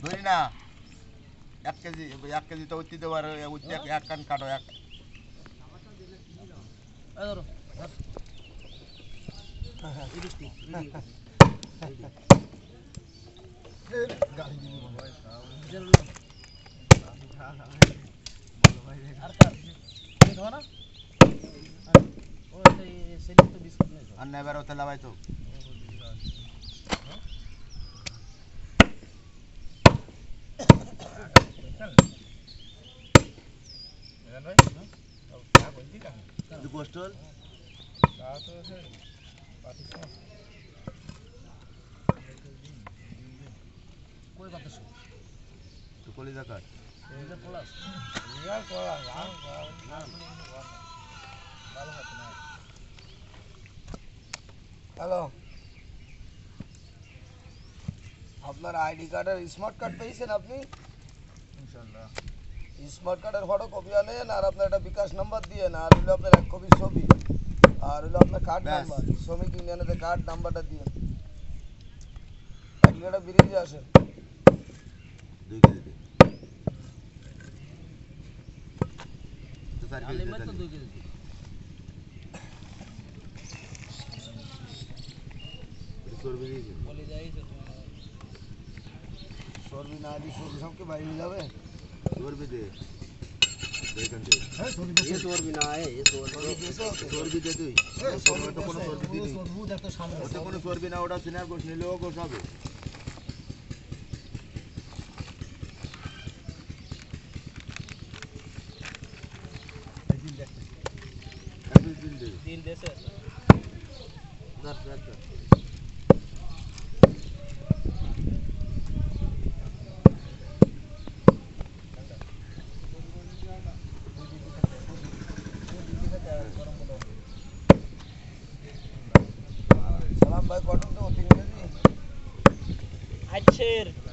ধরি না 1 কেজি তো উঠতে দেওয়ার উঠতে এক কান কাটো এক ধরো গাড়ি দিবি আর নেবার ওতে লাগাই তো পোস্টল কই বাতাস তো কলিজা কাট এটা পলাশ হ্যালো আপনার আইডি কার্ডের স্মার্ট কার্ড পেয়েছেন আপনি ইনশাআল্লাহ স্মার্ট কার্ডের ফটো কপি আনেন আর আপনার একটা বিকাশ নাম্বার দিয়ে না আর হলো আপনার 1 কপি ছবি আর হলো আপনার কার্ড ব্যাস। নাম্বার শ্রমিক ইউনিয়নের কার্ড নাম্বারটা দিয়ে 1 লিটার বিড়ি দিয়ে আসেন 2 কেজি দে তো 4 কেজি আলিমা তো 2 কেজি চর্বি দিয়েছি বলে যাইছে চর্বি না দিই চর্বি সবকে বাইরে নিয়ে যাবে চর্বি দে দেখেন দে হ্যাঁ চর্বি ये चोरबी ना है ये চর্বি দে তুই ওটা তো কোনো চর্বি দিবি চর্বি দেখতে সামনে ওটা কোনো চর্বি না ওটা সিনার গোশ নিলেও গোশ হবে দিন দে दिन देसे রাখ রাখ সালাম ভাই কটন তো 3 কেজি अच्छे